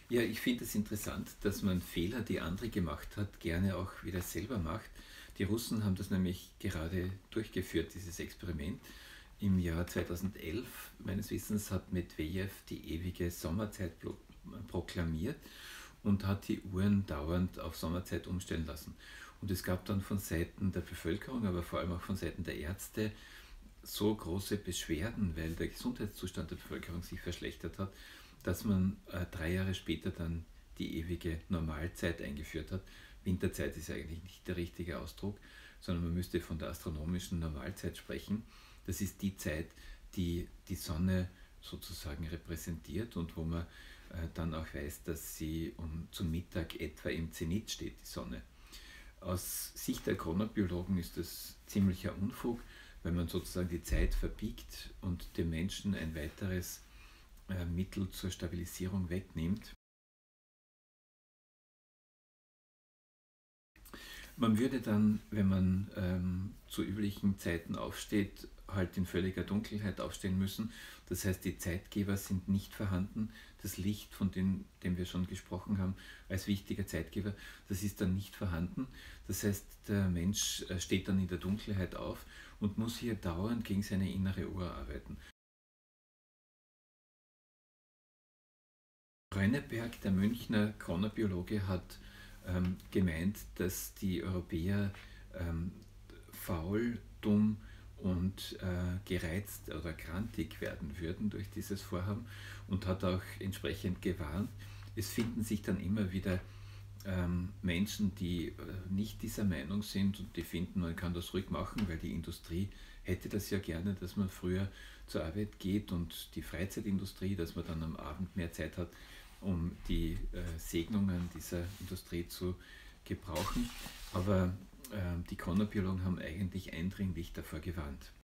Ja, ich finde es interessant, dass man Fehler, die andere gemacht hat, gerne auch wieder selber macht. Die Russen haben das nämlich gerade durchgeführt, dieses Experiment. Im Jahr 2011, meines Wissens, hat Medvedev die ewige Sommerzeit proklamiert und hat die Uhren dauernd auf Sommerzeit umstellen lassen. Und es gab dann von Seiten der Bevölkerung, aber vor allem auch von Seiten der Ärzte so große Beschwerden, weil der Gesundheitszustand der Bevölkerung sich verschlechtert hat, dass man 3 Jahre später dann die ewige Normalzeit eingeführt hat. Winterzeit ist eigentlich nicht der richtige Ausdruck, sondern man müsste von der astronomischen Normalzeit sprechen. Das ist die Zeit, die die Sonne sozusagen repräsentiert und wo man dann auch weiß, dass sie zum Mittag etwa im Zenit steht, die Sonne. Aus Sicht der Chronobiologen ist das ziemlicher Unfug, weil man sozusagen die Zeit verbiegt und dem Menschen ein weiteres Mittel zur Stabilisierung wegnimmt. Man würde dann, wenn man zu üblichen Zeiten aufsteht, halt in völliger Dunkelheit aufstehen müssen. Das heißt, die Zeitgeber sind nicht vorhanden. Das Licht, von dem wir schon gesprochen haben, als wichtiger Zeitgeber, das ist dann nicht vorhanden. Das heißt, der Mensch steht dann in der Dunkelheit auf und muss hier dauernd gegen seine innere Uhr arbeiten. Rönneberg, der Münchner Chronobiologe, hat gemeint, dass die Europäer ähm, faul, dumm und gereizt oder grantig werden würden durch dieses Vorhaben und hat auch entsprechend gewarnt. Es finden sich dann immer wieder Menschen, die nicht dieser Meinung sind und die finden, man kann das ruhig machen, weil die Industrie hätte das ja gerne, dass man früher zur Arbeit geht und die Freizeitindustrie, dass man dann am Abend mehr Zeit hat, um die Segnungen dieser Industrie zu gebrauchen. Aber die Chronobiologen haben eigentlich eindringlich davor gewarnt.